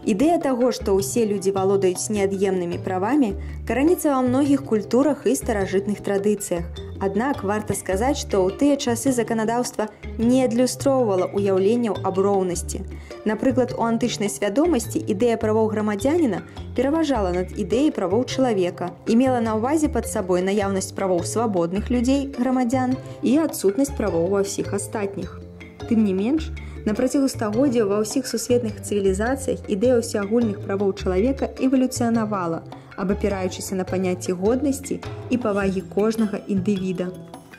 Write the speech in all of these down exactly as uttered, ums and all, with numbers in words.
Ідэя таго, што ўсе людзі валодаюць неад'емнымі правамі, караніцца ва многіх культурах і старажытных традыцыях. Аднак варта сказаць, што ў тыя часы заканадаўства не адлюстроўвала ўяўленняў аб роўнасці. Напрыклад, у антычнай свядомасці ідэя правоў грамадзяніна пераважала над ідэяй правоў чалавека і мела на ўвазе пад сабой наяўнасць правоў свабодных людзей, грамадзян, і адсутнасць правоў ва ўсіх астатніх. Тым не менш, на працягу стагоддзяў ва ўсіх сусветных цывілізацыях ідэя ўсеагульных правоў чалавека эвалюцыянавала, абапіраючыся на паняцці годнасці і павагі кожнага індывіда.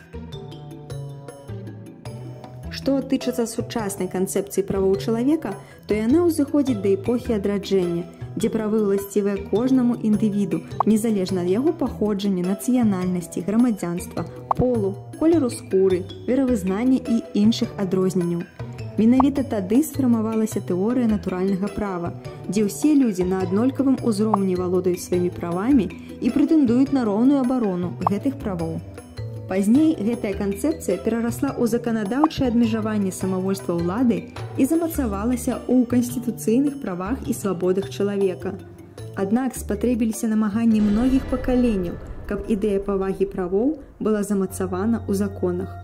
Што тычыцца сучаснай канцэпцыі правоў чалавека, то яна ўзыходзіць да эпохі адраджэння, дзе правы ўласцівыя кожнаму індывіду, незалежна ад яго паходжання, нацыянальнасці, грамадзянства, полу, колеру скуры, веравызнання і іншых адрозненняў. Менавіта тады сфармавалася тэорыя натуральнага права, дзе ўсе людзі на аднолькавым узроўні валодаюць сваімі правамі і прэтэндуюць на роўную абарону гэтых правоў. Пазней гэтая канцэпцыя перарасла ў заканадаўчае абмежаванне самавольства ўлады і замацавалася ў канстытуцыйных правах і свабодах чалавека. Аднак спатрэбіліся намаганні многіх пакаленняў, каб ідэя павагі правоў была замацавана ў законах.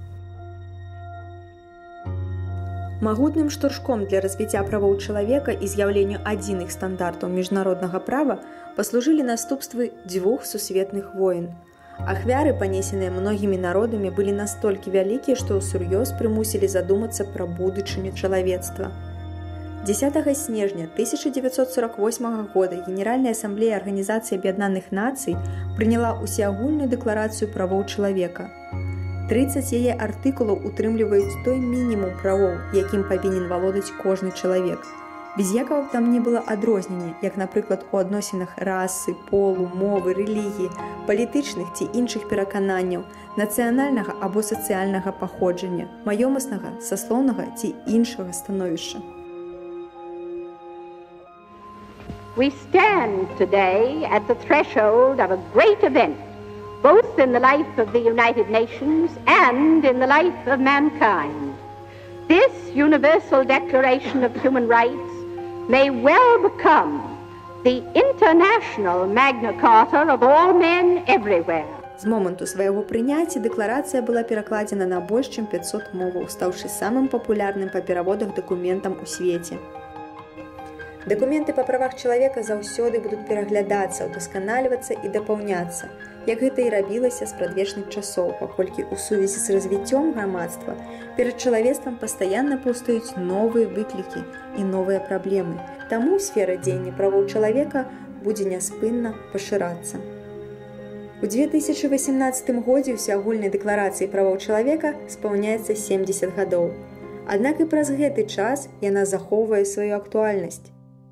Магутным штуршком для развіцця правоў чалавека і з'яўленню адзіных стандартаў міжнароднага права паслужылі наступствы дзвюх сусветных войн. Ахвяры, панесеныя многімі народамі, былі настолькі вялікія, што ўсур'ёз прымусілі задумацца пра будучыню чалавецтва. дзесятага снежня тысяча дзевяцьсот сорок восьмага года Генеральная асамблея Арганізацыі Аб'яднаных Нацый прыняла ўсеагульную дэкларацыю правоў чалавека. трыццаць яе артыкулаў утрымліваюць той мінімум правоў, якім павінен валодаць кожны чалавек. Без якого б там не было адрознення, як, напрыклад, у адносінах расы, полу, мовы, рэлігіі, палітычных ці іншых перакананняў, нацыянальнага або сацыяльнага паходжання, маёмаснага, саслоўнага ці іншага становішча. We stand today at the threshold of a great event, both in the life of the United Nations and in the life of mankind. This Universal Declaration of Human Rights may well become the international Magna Carta of all men everywhere. З моманту свайго прыняцця дэкларацыя была перакладзена на больш чым пяцьсот моваў, стаўшы самым папулярным па пераводах дакументам у свеце. Дакументы па правах чалавека заўсёды будуць пераглядацца, удасканальвацца і дапаўняцца, як гэта і рабілася з прадвечных часоў, паколькі ў сувязі з развіццём грамадства перад чалавецтвам пастаянна паўстаюць новыя выклікі і новыя праблемы. Таму сфера дзеяння правоў чалавека будзе няспынна пашырацца. У дзве тысячы васемнаццатым годзе ўсеагульнай дэкларацыі правоў чалавека спаўняецца семдзесят гадоў. Аднак і праз гэты час яна захоўвае сваю актуальнасць.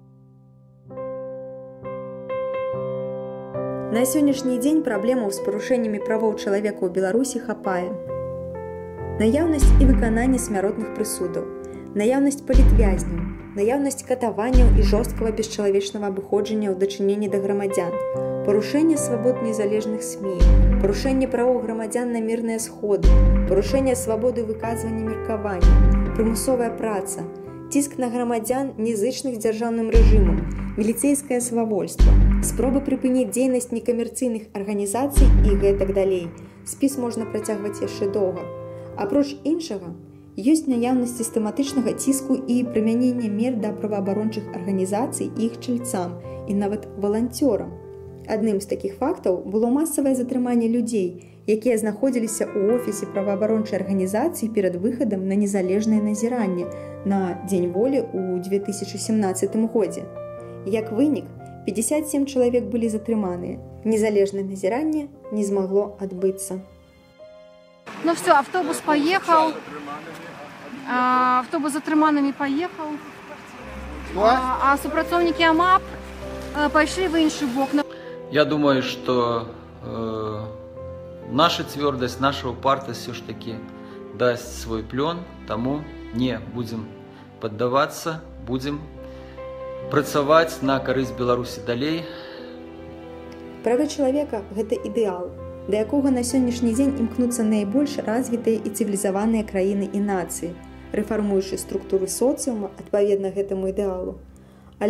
На сённяшні дзень праблемаў з парушэннямі правоў чалавека ў Беларусі хапае. Наяўнасць і выкананне смяротных прысудаў, наяўнасць палітвязняў, наяўнасць катаванняў і жорсткага бесчалавечнага абыходжання ў дачыненні да грамадзян, парушэнне свабод незалежных СМІ, парушэнне правоў грамадзян на мірныя сходы, парушэнне свабоды выказвання меркавання, прымусовая праца, ціск на грамадзян нязычных дзяржаўным рэжымам, міліцэйскае свавольства, спроба прыпыніць дзейнасць некамерцыйных арганізацый і гэтак далей. Спіс можна працягваць яшчэ доўга. Апроч іншага, ёсць наяўнасць сістэматычнага ціску і прымянення мер да праваабарончых арганізацый і іх чальцам, і нават валанцёрам. Адным з такіх фактаў было масавае затрыманне людзей, якія знаходзіліся ў офісе праваабарончай арганізацыі перад выхадам на незалежнае назіранне на Дзень волі ў дзве тысячы сямнаццатым годзе. Як вынік, пятьдесят семь чалавек былі затрыманыя. Незалежнае назіранне не змагло адбыцца. Ну все, автобус поехал, автобус затрыманымі поехал, а супрацоўнікі АМАП пайшлі в іншы бок. Я думаю, что э, наша твердость, наша упартость все ж таки даст свой плен, тому не будем поддаваться, будем працаваць на карысць Беларусі далей. Правы чалавека – гэта ідэал, да якога на сённяшні дзень імкнуцца найбольш развітыя і цывілізаваныя краіны і нацыі, рэфармуючы структуры соцыума адпаведна гэтаму ідэалу. Але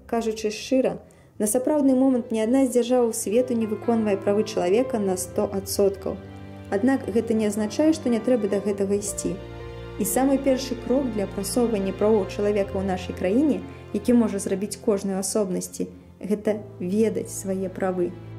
кажучы шчыра, на сапраўдны момант ні адна з дзяржаў свету не выконвае правы чалавека на сто адсоткаў. Аднак гэта не азначае, што не трэба да гэтага ісці. І самы першы крок для прасоўвання правоў чалавека ў нашай краіне, які можа зрабіць кожную асобнасці, гэта ведаць свае правы.